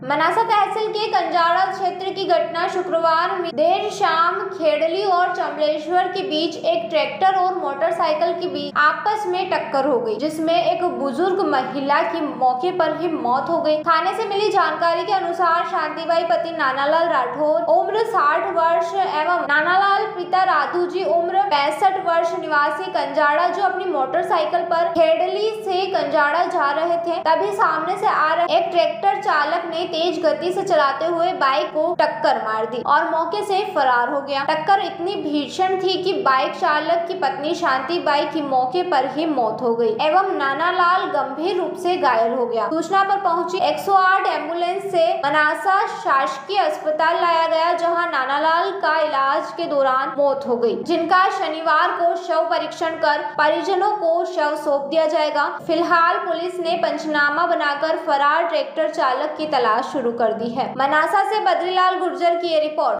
मनासा तहसील के कंजाड़ा क्षेत्र की घटना शुक्रवार में देर शाम खेड़ली और चमलेश्वर के बीच एक ट्रैक्टर और मोटरसाइकिल के बीच आपस में टक्कर हो गई, जिसमें एक बुजुर्ग महिला की मौके पर ही मौत हो गई। थाने से मिली जानकारी के अनुसार शांतिबाई पति नानालाल राठौर उम्र 60 वर्ष एवं नानालाल पिता राधू जी उम्र 65 वर्ष निवासी कंजाड़ा, जो अपनी मोटरसाइकिल पर खेड़ली से कंजाड़ा जा रहे थे, तभी सामने से आ रहे एक ट्रैक्टर चालक ने तेज गति से चलाते हुए बाइक को टक्कर मार दी और मौके से फरार हो गया। टक्कर इतनी भीषण थी कि बाइक चालक की पत्नी शांतिबाई की मौके पर ही मौत हो गई एवं नानालाल गंभीर रूप से घायल हो गया। सूचना पर पहुंची 108 एम्बुलेंस से मनासा शासकीय अस्पताल लाया गया, जहां नानालाल का इलाज के दौरान मौत हो गई, जिनका शनिवार को शव परीक्षण कर परिजनों को शव सौंप दिया जाएगा। फिलहाल पुलिस ने पंचनामा बनाकर फरार ट्रैक्टर चालक की तलाश शुरू कर दी है। मनासा से बद्रीलाल गुर्जर की ये रिपोर्ट।